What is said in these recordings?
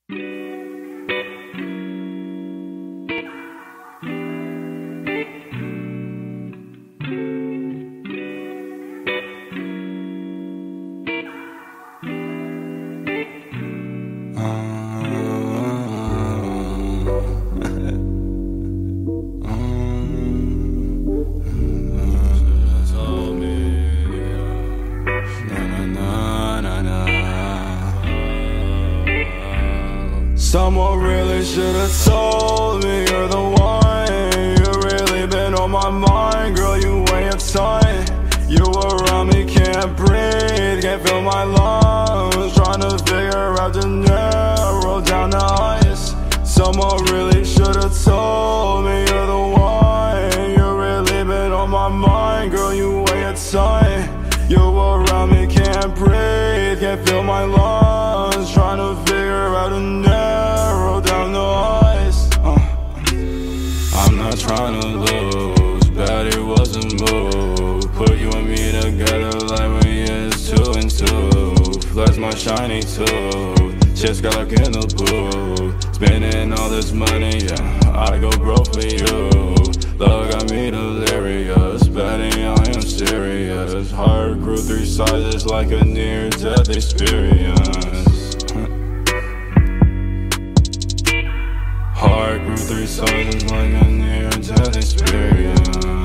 Someone really should've told me you're the one. You really been on my mind, girl, you weigh your time. You around me, can't breathe, can't feel my lungs. Trying to figure out the narrow down the ice. Someone really should've told me you're the one. You really been on my mind, girl, you weigh your time. You around me, can't breathe, can't feel my lungs. Trying to figure out the narrow down the ice. I'm not trying to lose, bet it was a move. Put you and me together like we is 2 and 2. Flex my shiny tooth, shit's got like in the booth. Spending all this money, yeah, I go broke for you. Love got me delirious, betting I am serious. Heart grew 3 sizes like a near-death experience. Heart grew 3 sizes like a near-death experience.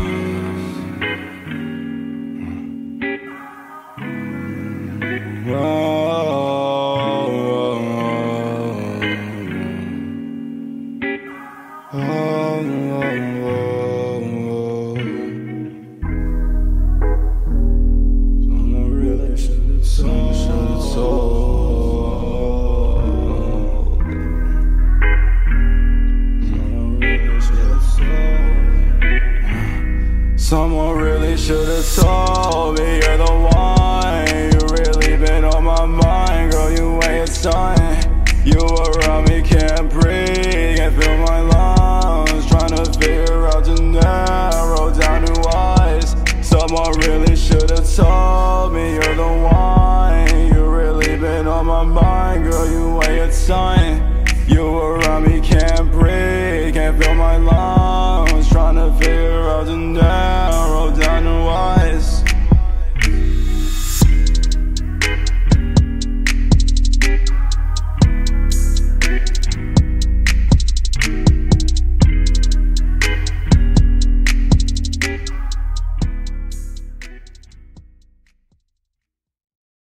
Someone really should've told me you're the one. You really been on my mind, girl, you weigh your time. You around me, can't breathe, can't feel my lungs. Trying to figure out the narrow down to ice. Someone really should've told me you're the one. You really been on my mind, girl, you weigh your time.